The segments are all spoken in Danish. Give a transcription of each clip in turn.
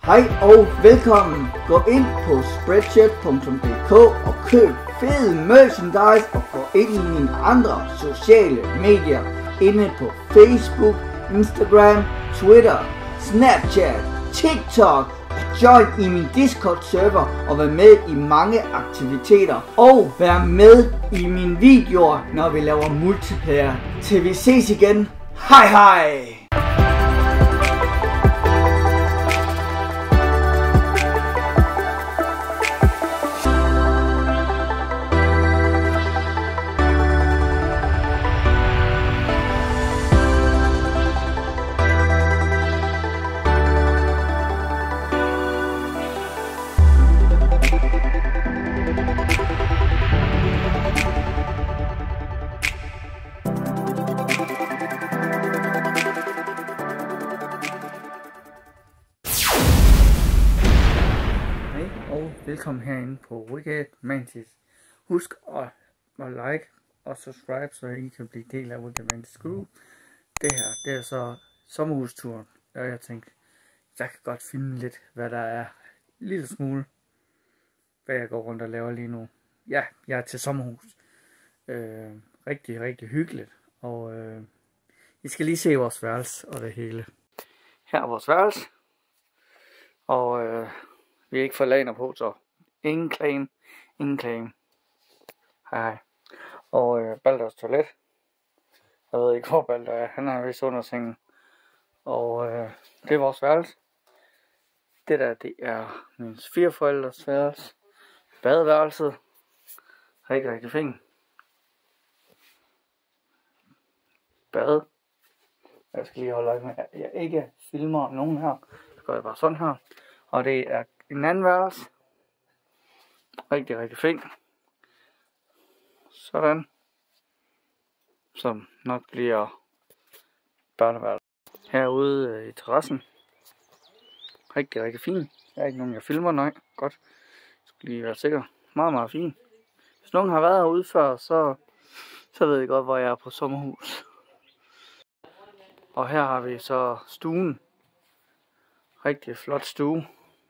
Hej og velkommen. Gå ind på spreadshirt.dk og køb fed merchandise og gå ind i mine andre sociale medier inde på Facebook, Instagram, Twitter, Snapchat, TikTok og join i min Discord server og vær med i mange aktiviteter og vær med i mine videoer, når vi laver multiplayer. Til vi ses igen. Hej hej! Og velkommen herinde på Wicked Mantis. Husk at like og subscribe, så I kan blive del af Wicked Mantis Crew. Det her, det er så sommerhusturen, og jeg tænkte, jeg kan godt filme lidt, hvad der er. En lille smule, hvad jeg går rundt og laver lige nu. Ja, jeg er til sommerhus. Rigtig, rigtig hyggeligt. Og I skal lige se vores værelse og det hele. Her er vores værelse. Og vi har ikke fået laner på, så ingen claim. Hej. Og Balders toilet. Jeg ved ikke, hvor Balder er. Han er vist under sengen. Og det er vores værelse. Det der, det er mine svigerforældres værelse. Badeværelset. Rigtig, rigtig fint. Bad. Jeg skal lige holde øje med, at jeg ikke filmer nogen her. Så gør jeg bare sådan her. Og det er en anden værelse. Rigtig, rigtig fint. Sådan. Som nok bliver børneværelse. Herude i terrassen. Rigtig, rigtig fint. Der er ikke nogen, jeg filmer. Nej, godt. Jeg skal lige være sikker. Meget, meget fint. Hvis nogen har været herude før, så ved jeg godt, hvor jeg er på sommerhus. Og her har vi så stuen. Rigtig flot stue.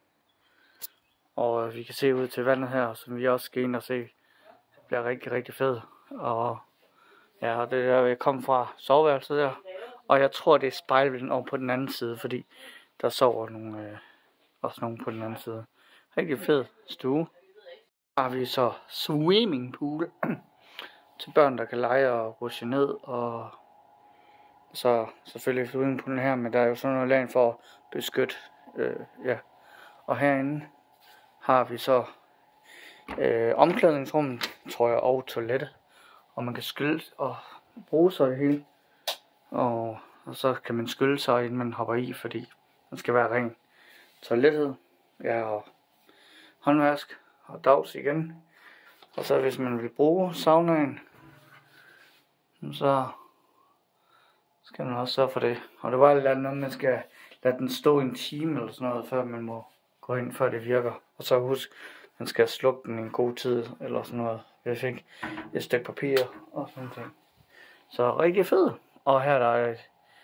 Og vi kan se ud til vandet her, som vi også skal ind og se. Det bliver rigtig, rigtig fedt. Og ja, det der jeg kom fra soveværelset der. Og jeg tror det er spejlvinden over på den anden side, fordi der sover også nogen på den anden side. Rigtig fed stue. Så har vi så swimmingpool til børn, der kan lege og rushe ned. Og så selvfølgelig swimmingpoolen her, men der er jo sådan noget lag for at beskytte. Ja. Og herinde har vi så omklædningsrummet, tror jeg, og toilettet. Og man kan skylle og bruge sig det hele. Og så kan man skylle sig, inden man hopper i, fordi den skal være ren. Toilettet, ja, og håndvask og dags igen. Og så hvis man vil bruge saunaen, så skal man også sørge for det. Og det var lidt andet, man skal lade den stå en time eller sådan noget, før man må gå ind, før det virker. Og så husk, man skal slukke den en god tid, eller sådan noget. Jeg fik et stykke papir og sådan ting. Så rigtig fed. Og her der er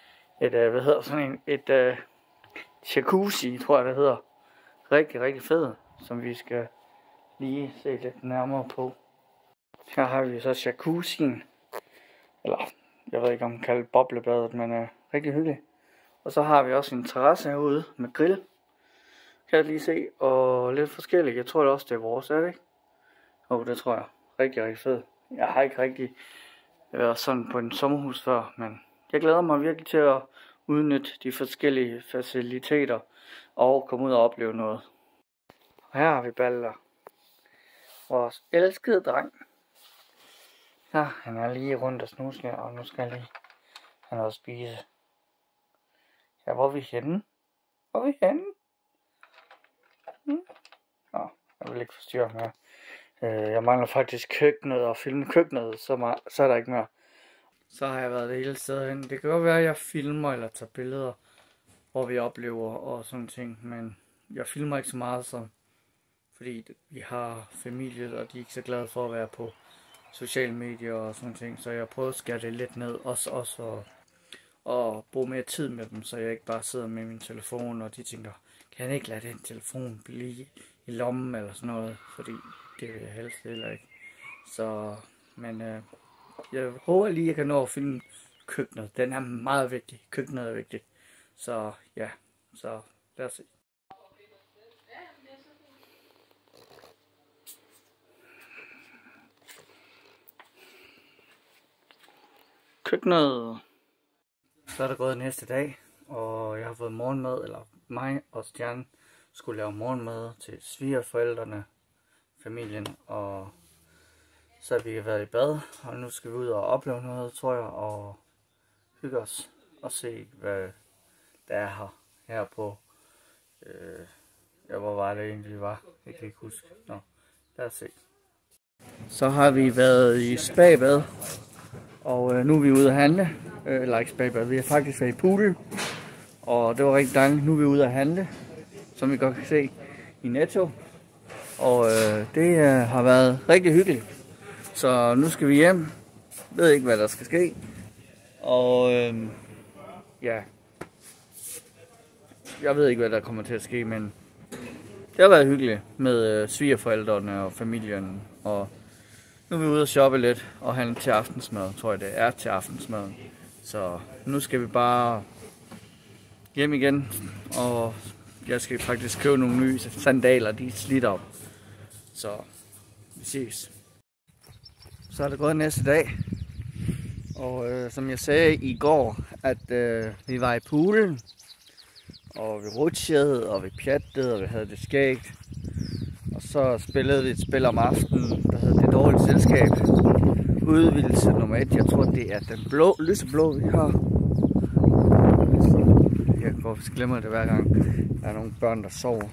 et jacuzzi, tror jeg det hedder. Rigtig, rigtig fed, som vi skal lige se lidt nærmere på. Her har vi så jacuzzien. Eller, jeg ved ikke om man kalder det boblebadet, men rigtig hyggeligt. Og så har vi også en terrasse herude med grill. Kan jeg lige se, og lidt forskelligt. Jeg tror det også det er vores, er det ikke? Det tror jeg. Rigtig, rigtig fed. Jeg har ikke rigtig været sådan på en sommerhus før, men jeg glæder mig virkelig til at udnytte de forskellige faciliteter og komme ud og opleve noget. Og her har vi Balder. Vores elskede dreng. Ja, han er lige rundt og snusler, og nu skal han også spise. Ja, hvor er vi henne? Jeg vil ikke forstyrre mere. Jeg mangler faktisk køkkenet og filme køkkenet, så er der ikke mere. Så har jeg været det hele stedet hen. Det kan godt være, at jeg filmer eller tager billeder, hvor vi oplever og sådan ting. Men jeg filmer ikke så meget, fordi vi har familie, og de er ikke så glade for at være på sociale medier og sådan ting. Så jeg prøver at skære det lidt ned, også og bruge mere tid med dem, så jeg ikke bare sidder med min telefon, og de tænker, kan ikke lade den telefon blive i lommen eller sådan noget, fordi det vil jeg helst heller ikke. Så, men jeg håber lige, jeg kan nå at filme køkkenet. Den er meget vigtig. Køkkenet er vigtigt. Så ja, så lad os se. Køkkenet. Så er der gået næste dag, og jeg har fået morgenmad, eller mig og Stjerne skulle lave morgenmad til svigerforældrene, familien, og så har vi været i bad, og nu skal vi ud og opleve noget, tror jeg, og hygge os og se, hvad der er her på, ja, hvor var det egentlig, vi var, jeg kan ikke huske. Nå, lad os se. Så har vi været i spabad, og nu er vi ude at handle, eller ikke spabad, vi har faktisk været i poolen, og det var rigtig dejligt. Nu er vi ude at handle, som vi godt kan se i Netto, og det har været rigtig hyggeligt. Så nu skal vi hjem. Jeg ved ikke, hvad der skal ske. Og ja, jeg ved ikke, hvad der kommer til at ske, men det har været hyggeligt med svigerforældrene og familien. Og nu er vi ude og shoppe lidt og handle til aftensmad, tror jeg det er til aftensmad. Så nu skal vi bare hjem igen, og jeg skal faktisk købe nogle nye sandaler, de er slidt op. Så vi ses. Så er det gået næste dag, og som jeg sagde i går, at vi var i poolen, og vi rutsjede, og vi pjattede, og vi havde det skægt. Og så spillede vi et spil om aftenen, der hedder Det Dårlige Selskab. Udvidelse nummer 1, jeg tror det er den blå, lyseblå vi har. Jeg glemmer det hver gang, der er nogle børn, der sover.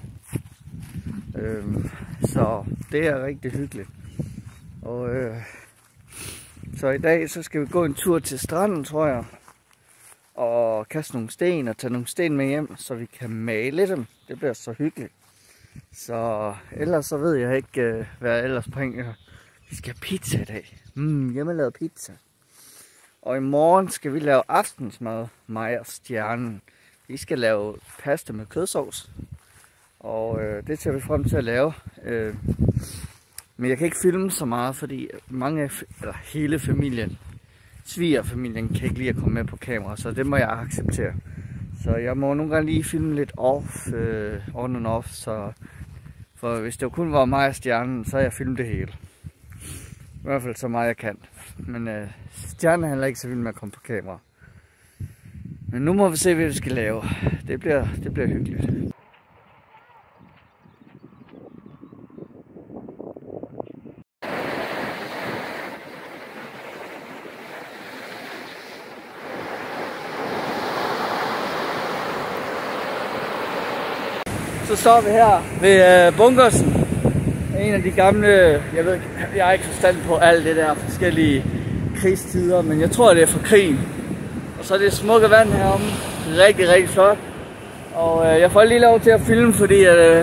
Så det er rigtig hyggeligt. Og så i dag så skal vi gå en tur til stranden, tror jeg, og kaste nogle sten og tage nogle sten med hjem, så vi kan male dem. Det bliver så hyggeligt. Så ellers så ved jeg ikke, hvad jeg ellers bringer. Vi skal have pizza i dag. Hjemmelavet pizza. Og i morgen skal vi lave aftensmad, mig og Stjernen. Vi skal lave pasta med kødsovs. Og det ser vi frem til at lave. Men jeg kan ikke filme så meget, fordi hele familien, svigerfamilien, kan ikke lide at komme med på kamera, så det må jeg acceptere. Så jeg må nogle gange lige filme lidt on and off, så for hvis det kun var mig og Stjernen, så har jeg filmet det hele. I hvert fald så meget jeg kan. Men Stjernen handler ikke så vild med at komme på kamera. Men nu må vi se, hvad vi skal lave. Det bliver hyggeligt. Så står vi her ved bunkersen. En af de gamle, jeg har ikke forstand på alt det der forskellige krigstider, men jeg tror det er fra krigen. Og så er det smukke vand heromme, rigtig, rigtig flot. Og jeg får lige lov til at filme, fordi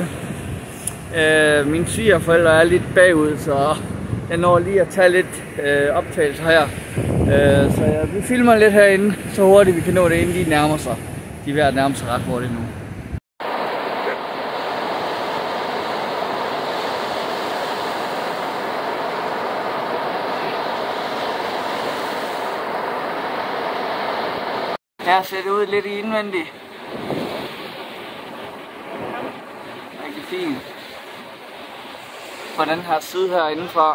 mine svigerforældre er lidt bagud, så jeg når lige at tage lidt optagelser her. Så vi filmer lidt herinde, så hurtigt vi kan nå det, inden de nærmer sig. De er ved at nærme sig ret hurtigt nu. Her ser det ud lidt i indvendigt. Rigtig fint. På den her side her indenfra.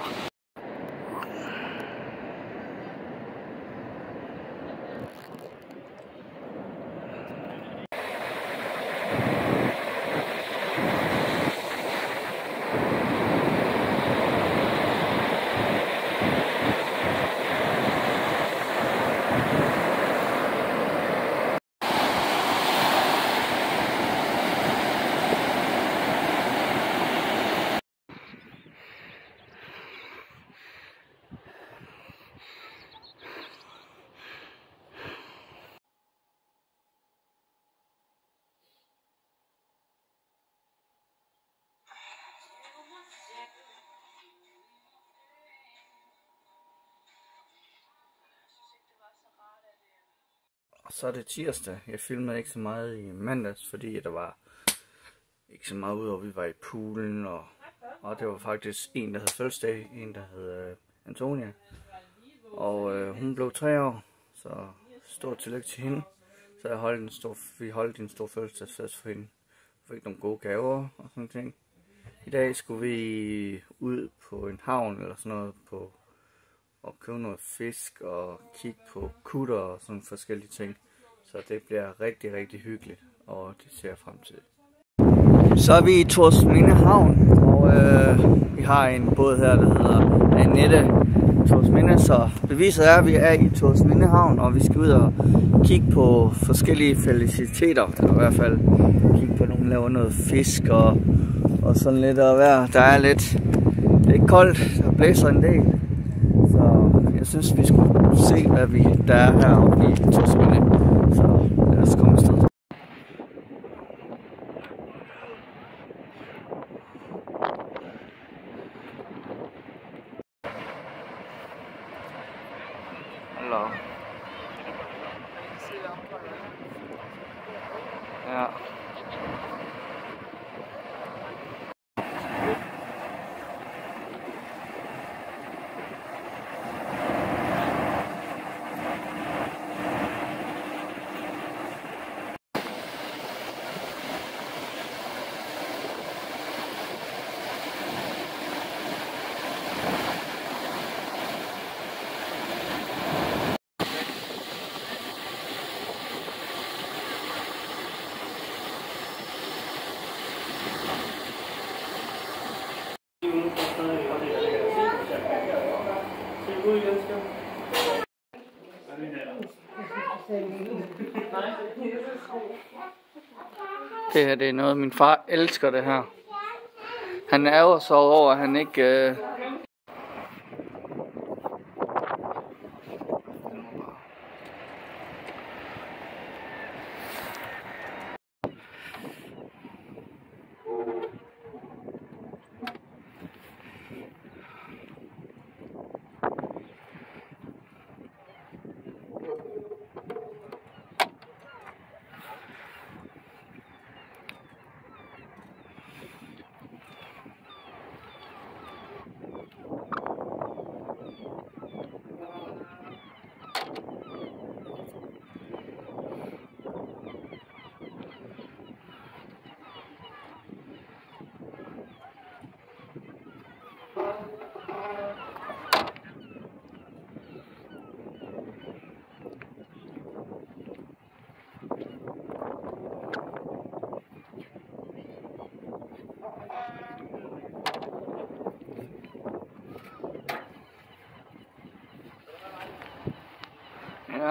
Og så er det tirsdag. Jeg filmede ikke så meget i mandags, fordi der var ikke så meget ud over, vi var i poolen, og det var faktisk en, der havde fødselsdag, en der hed Antonia. Og hun blev 3 år, så stort tillykke til hende. Så vi holdt en stor fødselsdagsfest for hende. Fik nogle gode gaver og sådan ting. I dag skulle vi ud på en havn eller sådan noget og købe noget fisk og kigge på kutter og sådan forskellige ting. Så det bliver rigtig, rigtig hyggeligt, og det ser jeg frem til. Så er vi i Thorsminde Havn, og vi har en båd her, der hedder Annette Thorsminde. Så beviset er, at vi er i Thorsminde Havn, og vi skal ud og kigge på forskellige faciliteter. Eller i hvert fald kigge på, at nogen laver noget fisk og sådan lidt at være. Der er lidt koldt, der blæser en del. Så jeg synes, vi skulle se, hvad der er heroppe i Thorsminde. Så lad os komme afsted. Hallo. Ja. Det her, det er noget, min far elsker det her. Han ærger sig over, at han ikke... Ja.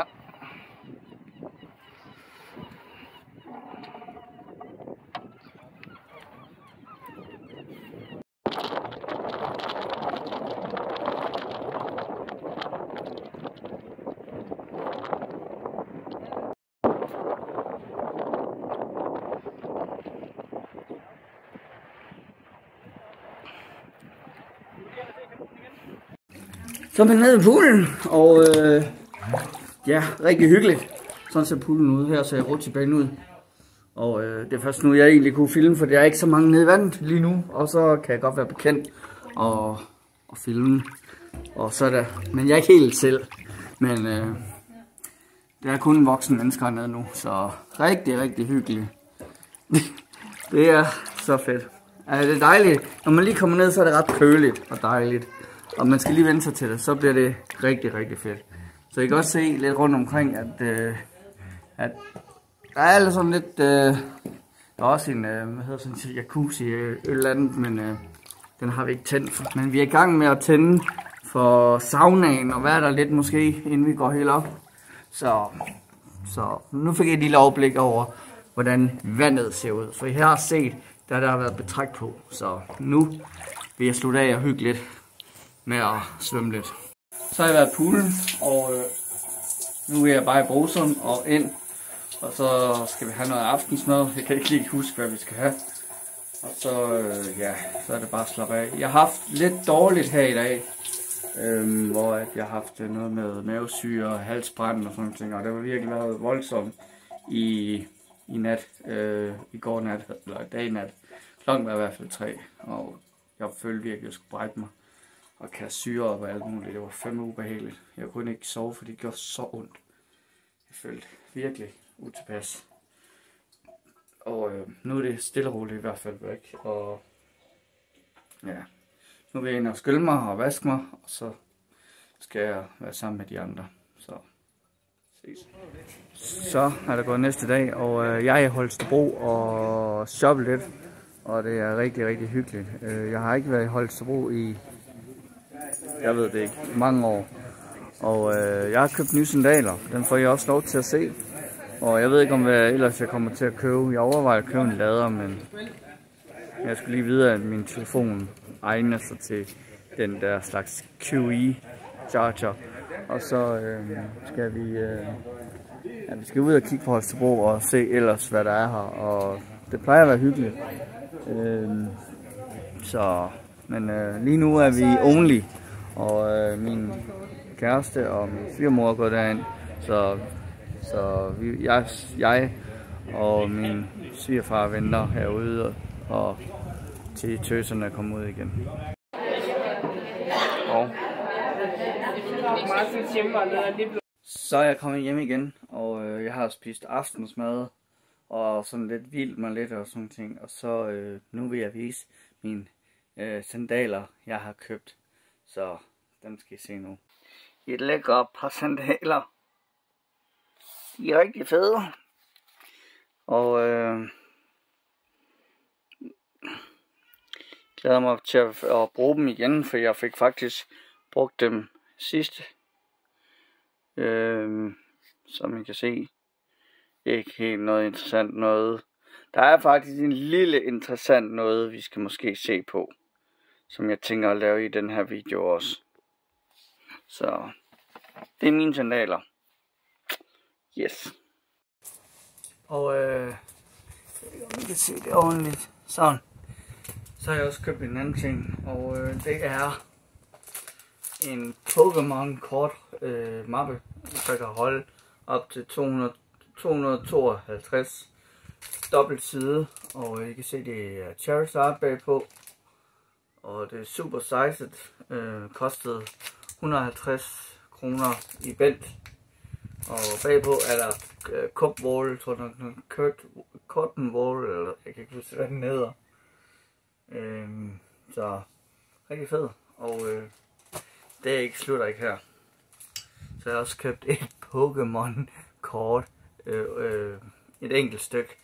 Så er man nede i poolen, og ja, rigtig hyggeligt. Sådan ser poolen ud. Her ser rutsjebanen ud. Og det er først nu, jeg egentlig kunne filme, for der er ikke så mange nede i vandet lige nu. Og så kan jeg godt være bekendt og filme. Og så er der, men jeg er ikke helt selv. Men der er kun voksne mennesker hernede nu, så rigtig, rigtig hyggeligt. Det er så fedt. Det er dejligt. Når man lige kommer ned, så er det ret køligt og dejligt. Og man skal lige vende sig til det, så bliver det rigtig, rigtig fedt. Så I kan også se lidt rundt omkring, at der er sådan lidt, der er også en, hvad hedder sådan en jacuzzi eller andet, men den har vi ikke tændt for. Men vi er i gang med at tænde for saunaen, og hvad er der lidt måske, inden vi går helt op. Så nu fik jeg et lille overblik over, hvordan vandet ser ud. For I har set, der har været betræk på, så nu vil jeg slutte af og hygge lidt med at svømme lidt. Så har jeg været i poolen, og nu er jeg bare i bruseren og ind. Og så skal vi have noget aftensmad. Jeg kan ikke lige huske, hvad vi skal have. Og så, ja, så er det bare at slappe af. Jeg har haft lidt dårligt her i dag. Hvor jeg har haft noget med mavesyre og halsbrand og sådan ting. Og det var virkelig været voldsomt i nat. I går nat, eller dag nat. Klokken var i hvert fald 3, og jeg følte virkelig, at jeg skulle brække mig og kaste syre op og alt muligt. Det var fandme ubehageligt. Jeg kunne ikke sove, fordi det gjorde så ondt. Jeg følte virkelig utilpas. Og nu er det stille og roligt i hvert fald væk. Og ja, nu vil jeg ind og skylle mig og vaske mig, og så skal jeg være sammen med de andre. Så ses. Så er det gået næste dag, og jeg er i Holstebro og shoppet lidt. Og det er rigtig, rigtig hyggeligt. Jeg har ikke været i Holstebro i, jeg ved det ikke, mange år. Og jeg har købt nye sandaler. Dem får jeg også lov til at se. Og jeg ved ikke, om hvad ellers jeg kommer til at købe. Jeg overvejer at købe en lader, men jeg skulle lige vide, at min telefon egner sig til den der slags QE charger. Og så skal vi skal ud og kigge på Holstebro og se ellers, hvad der er her. Og det plejer at være hyggeligt. Men lige nu er vi only, og min kæreste og min svigermor er gået derind, så jeg og min svigerfar venter herude, og til tøserne er kommet ud igen. Og så er jeg kommet hjem igen, og jeg har spist aftensmad og sådan lidt vildt mig lidt og sådan ting, og så nu vil jeg vise mine sandaler, jeg har købt. Så dem skal I se nu. Et lækkert par sandaler. De er rigtig fede. Og glæder mig til at bruge dem igen, for jeg fik faktisk brugt dem sidst. Som I kan se. Ikke helt noget interessant noget. Der er faktisk en lille interessant noget, vi skal måske se på, som jeg tænker at lave i den her video også. Så det er mine sandaler. Yes. Og vi kan se det ordentligt. Sådan. Så har jeg også købt en anden ting, og det er en Pokémon kort mappe, der kan holde op til 252 dobbelt side, og I kan se det er Charizard bagpå, og det er super sized, kostede 150 kroner i belt, og bagpå er der cup wall, tror jeg nok, cotton wall, eller jeg kan ikke huske hvad den hedder, så rigtig fed, og det er ikke slutter ikke her, så jeg har også købt et Pokémon kort, et enkelt stykke,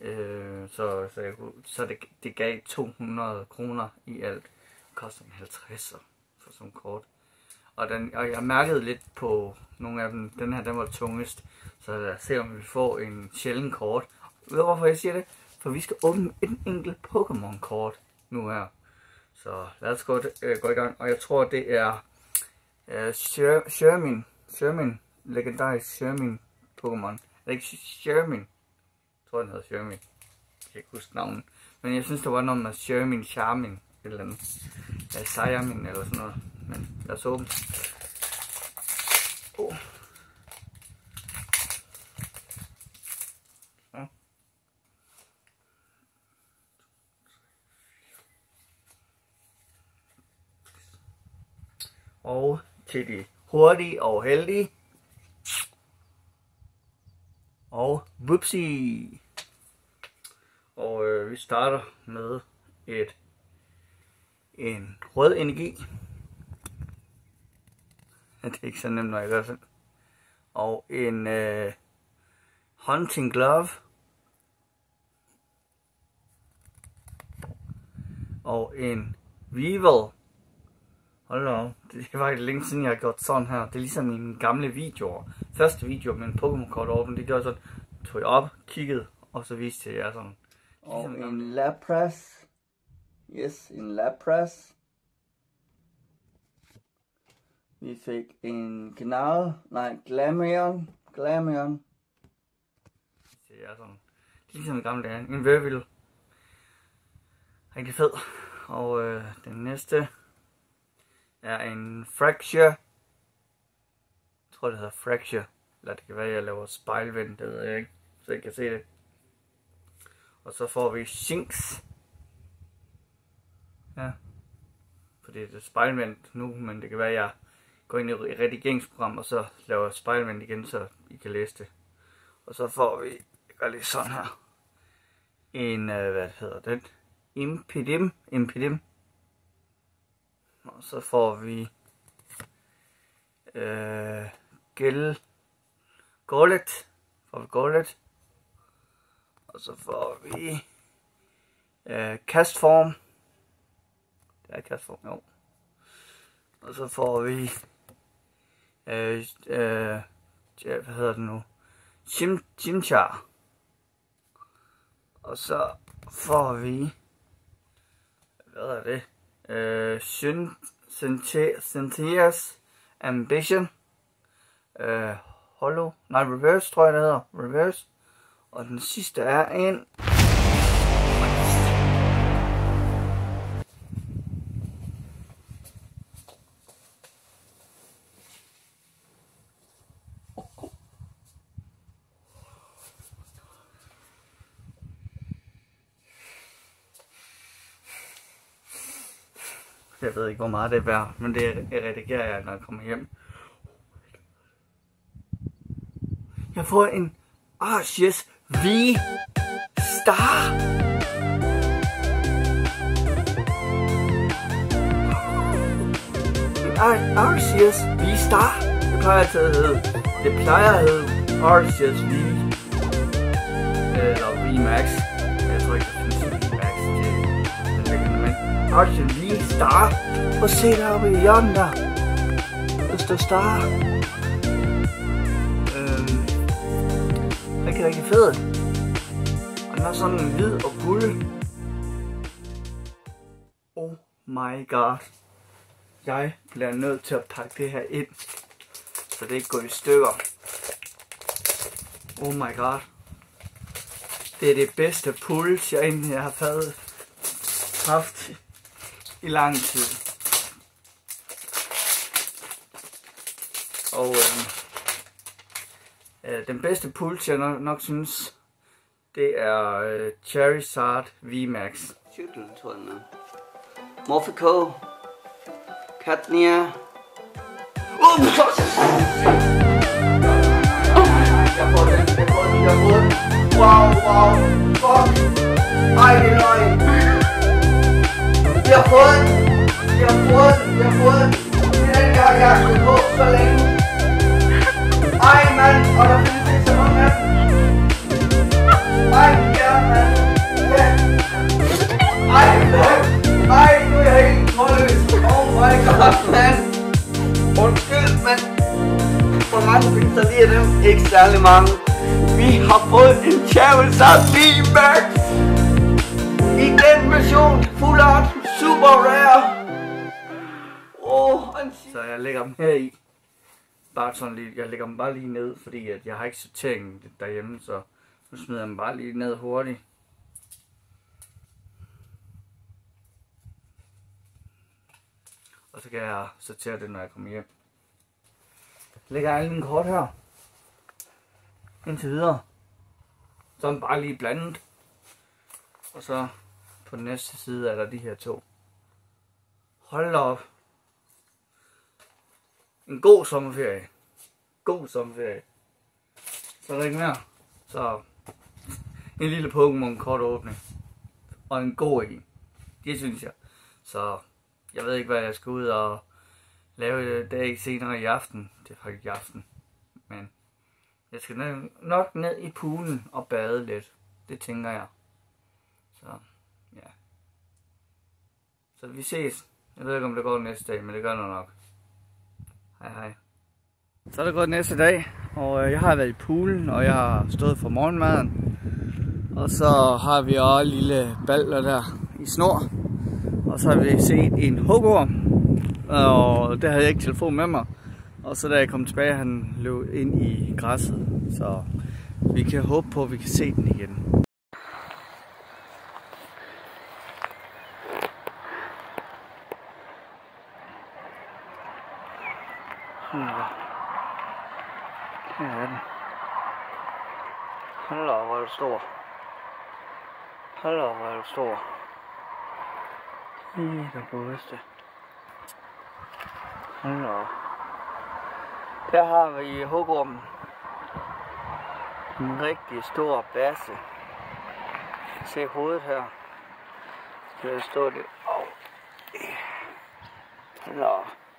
så det gav 200 kroner i alt. Det koster en 50'er for sådan kort. Og jeg mærkede lidt på nogle af dem, den her den var tungest, så lad os se om vi får en sjælden kort. Ved du hvorfor jeg siger det? For vi skal åbne en enkelt Pokémon kort nu her. Så lad os gå i gang, og jeg tror det er Shermin, legendarisk Shermin Pokémon. Er det ikke Shermin? Jeg tror den hedder Shermin. Jeg kan ikke huske navnet. Men jeg synes der var noget med Shermin, Charmin, et eller andet. Ja, Siamin eller sådan noget. Men lad os åbne. Ja. Og til de hurtige og heldige. Og whoopsie. Og vi starter med en rød energi. Det er ikke så nemt, når jeg gør sådan. Og en hunting glove. Og en weevil. Hold da op. Det var ikke længe siden jeg har gjort sådan her. Det er ligesom mine gamle videoer. Første video med en Pokémon kort åben, det gjorde sådan. Tog jeg op, kiggede, og så viste jeg jer sådan. Og en Lapras. Yes, en Lapras. Vi fik en Glameon. Det er sådan. Ligesom en gammel dage. En Verville. Rigtig fed. Og den næste er en Fracture. Jeg tror det hedder Fracture. Eller det kan være, at jeg laver spejlvind, det ved jeg ikke. Så jeg kan se det. Og så får vi Shinx. fordi det er spejlvendt nu, men det kan være, at jeg går ind i redigeringsprogram, og så laver jeg spejlvendt igen, så I kan læse det. Og så får vi, jeg gør lige sådan her, en, hvad hedder den, impedim. Og så får vi Gaulet. Og så får vi kastform. Det er kastform, jo. Og så får vi hvad hedder det nu? Chimchar. Og så får vi, hvad er det? Cynthia's Ambition. Reverse, tror jeg det hedder. Reverse. Og den sidste er en jeg ved ikke, hvor meget det er værd, men det redigerer jeg, når jeg kommer hjem. Jeg får en Arceus V-Star. En Arceus V-Star. Det plejer altid at hedde. Det plejer at hedde Arceus V. Eller V-Max. Jeg tror ikke, der findes V-Max til den liggende, men Arceus V-Star. Og se deroppe i hjørnet der. Der står Star. Rigtig fed. Og den er sådan hvid og guld. Oh my god. Jeg bliver nødt til at pakke det her ind, så det ikke går i stykker. Oh my god. Det er det bedste puls, jeg egentlig har haft i lang tid. Og den bedste puls, jeg nok synes, det er Charizard VMAX. Cykeltunnel. Morphico. Katnia. Jeg får den. Wow. Fuck. Ej, det er løgn. Jeg har fået den. Det er den gang, jeg har stået på så længe. Ej, mand. Og der findes ikke så mange af dem. Ej, ja, mand. Ja. Ej, nu er jeg helt målløs. Oh my god, mand. Undskyld, mand. Hvor mange findes der lige af dem? Ikke særlig mange. Vi har fået en Charizard VMAX. I den version, full art, super rare. Så jeg lægger dem her i. Bare sådan lige, jeg lægger dem bare lige ned, fordi at jeg har ikke sortering derhjemme, så nu smider jeg dem bare lige ned hurtigt. Og så kan jeg sortere det, når jeg kommer hjem. Jeg lægger alle mine kort her. Indtil videre. Så er den bare lige blandet. Og så på den næste side er der de her to. Hold da op. En god sommerferie. Så er der ikke mere. Så en lille Pokémon kort åbning. Og en god en. Det synes jeg. Så jeg ved ikke, hvad jeg skal ud og lave dag senere i aften. Det er faktisk i aften. Men jeg skal nok ned i poolen og bade lidt. Det tænker jeg. Så ja. Så vi ses. Jeg ved ikke, om det går næste dag, men det gør det nok. Hej. Så er det gået næste dag, og jeg har været i poolen, og jeg har stået for morgenmaden. Og så har vi også lille baller der i snor. Og så har vi set en hugorm, og der havde jeg ikke telefon med mig. Og så da jeg kom tilbage, han løb ind i græsset. Så vi kan håbe på, at vi kan se den igen. Her er den. Hold da, hvor er du stor. Hold da, hvor er du stor. Der godeste. Nå. Der har vi i hugormen en rigtig stor basse. Se hovedet her. Skal jeg stå det? Nå.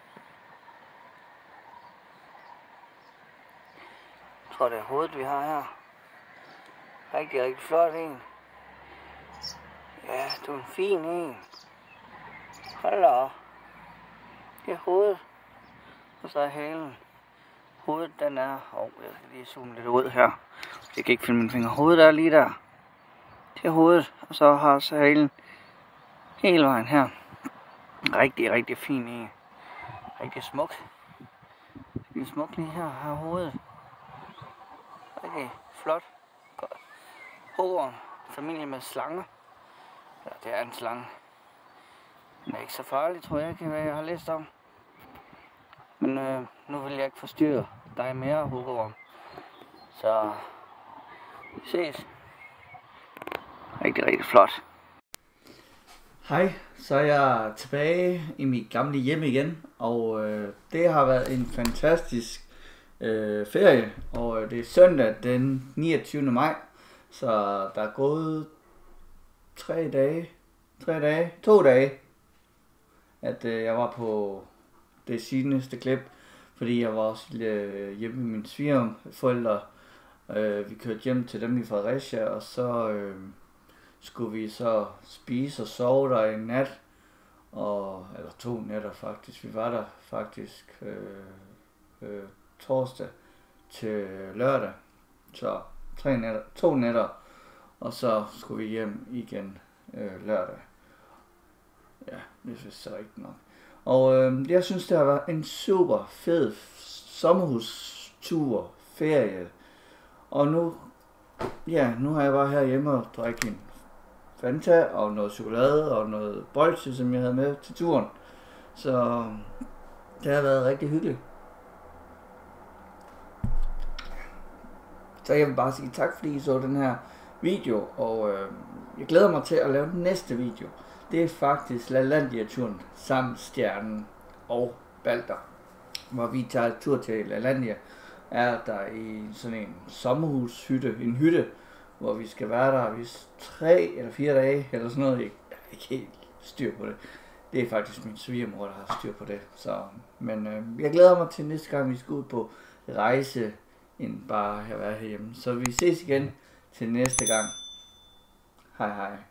Jeg tror det er hovedet vi har her. Rigtig flot en. Ja, du er en fin en. Hold da. Det er hovedet. Og så er halen. Hovedet den er... jeg skal lige zoome lidt ud her. Jeg kan ikke finde mine fingre. Hovedet er lige der. Det er hovedet. Og så har så halen hele vejen her. Rigtig fin en. Rigtig smuk. Rigtig smuk lige her. Her er hovedet. Rigtig flot. Godt. Hugorm. Familie med slanger. Ja, det er en slange. Den er ikke så farlig, tror jeg ikke, hvad jeg har læst om. Men nu vil jeg ikke forstyrre dig mere, hugorm. Så vi ses. Rigtig flot. Hej, så er jeg tilbage i mit gamle hjem igen. Og det har været en fantastisk ferie. Og det er søndag den 29. maj. Så der er gået 2 dage, at jeg var på det seneste klip, fordi jeg var også hjemme med mine svigerforældre. Vi kørte hjem til dem i Fredericia, og så skulle vi så spise og sove der en nat, eller 2 nætter faktisk. Vi var der faktisk torsdag til lørdag, så 2 nætter, og så skulle vi hjem igen lørdag. Ja, det er så rigtigt nok. Og jeg synes, det har været en super fed sommerhustur, ferie. Og nu har jeg bare herhjemme og drikke en Fanta og noget chokolade og noget bolsje, som jeg havde med til turen. Så det har været rigtig hyggeligt. Så jeg vil bare sige tak, fordi I så den her video, og jeg glæder mig til at lave den næste video. Det er faktisk Lalandia-turen samt Stjernen og Balder, hvor vi tager en tur til Lalandia. Er der i sådan en sommerhushytte, en hytte, hvor vi skal være der i 3 eller 4 dage, eller sådan noget. Jeg har ikke helt styr på det. Det er faktisk min svigermor, der har styr på det. Så, men jeg glæder mig til næste gang, vi skal ud på rejse, end bare at være herhjemme. Så vi ses igen til næste gang. Hej hej.